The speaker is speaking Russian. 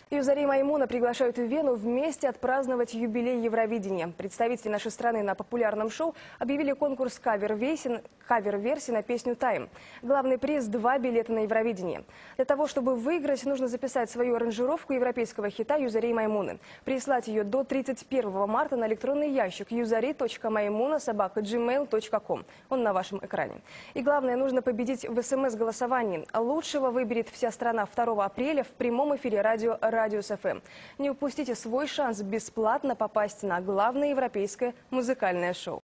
Юзари Маймуна приглашают в Вену вместе отпраздновать юбилей Евровидения. Представители нашей страны на популярном шоу объявили конкурс кавер-версии на песню «Тайм». Главный приз – 2 билета на Евровидение. Для того, чтобы выиграть, нужно записать свою аранжировку европейского хита «Юзари Маймуны». Прислать ее до 31 марта на электронный ящик yuzari.maimuna@gmail.com. Он на вашем экране. И главное, нужно победить в СМС-голосовании. Лучшего выберет вся страна 2 апреля в прямом эфире радио «Радиус ФМ». Не упустите свой шанс бесплатно попасть на главное европейское музыкальное шоу.